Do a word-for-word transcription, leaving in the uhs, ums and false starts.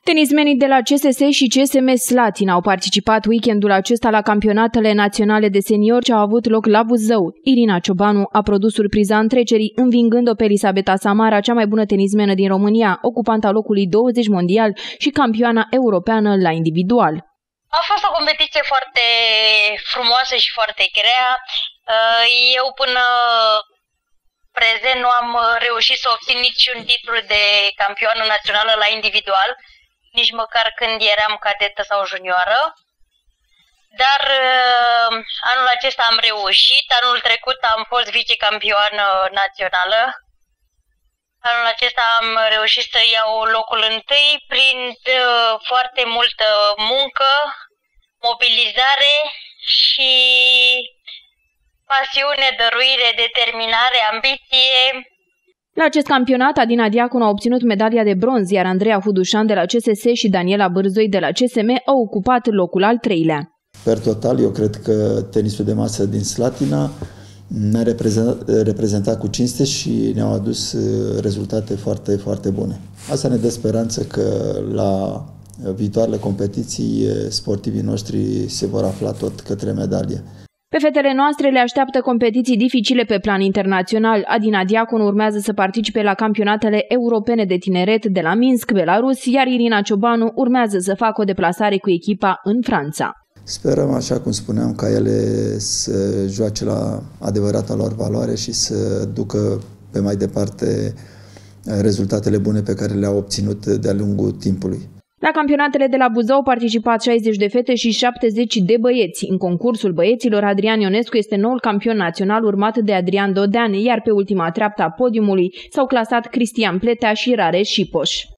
Tenismenii de la C S S și C S M Slatina au participat weekendul acesta la campionatele naționale de senior ce au avut loc la Buzău. Irina Ciobanu a produs surpriza întrecerii, învingând-o pe Elisabeta Samara, cea mai bună tenismenă din România, ocupanta locului douăzeci mondial și campioana europeană la individual. A fost o competiție foarte frumoasă și foarte grea. Eu până prezent nu am reușit să obțin niciun titlu de campioană națională la individual, nici măcar când eram cadetă sau junioară. Dar anul acesta am reușit. Anul trecut am fost vicecampioană națională. Anul acesta am reușit să iau locul întâi prin foarte multă muncă, mobilizare și pasiune, dăruire, determinare, ambiție. La acest campionat, Adina Diaconu a obținut medalia de bronz, iar Andreea Hudușan de la C S S și Daniela Bârzoi de la C S M au ocupat locul al treilea. Per total, eu cred că tenisul de masă din Slatina ne-a reprezentat, reprezentat cu cinste și ne-au adus rezultate foarte, foarte bune. Asta ne dă speranță că la viitoarele competiții sportivii noștri se vor afla tot către medalie. Pe fetele noastre le așteaptă competiții dificile pe plan internațional. Adina Diaconu urmează să participe la campionatele europene de tineret de la Minsk, Belarus, iar Irina Ciobanu urmează să facă o deplasare cu echipa în Franța. Sperăm, așa cum spuneam, ca ele să joace la adevărata lor valoare și să ducă pe mai departe rezultatele bune pe care le-au obținut de-a lungul timpului. La campionatele de la Buzău au participat șaizeci de fete și șaptezeci de băieți. În concursul băieților, Adrian Ionescu este noul campion național, urmat de Adrian Dodean, iar pe ultima treaptă a podiumului s-au clasat Cristian Pletea și Rareș Șipoș.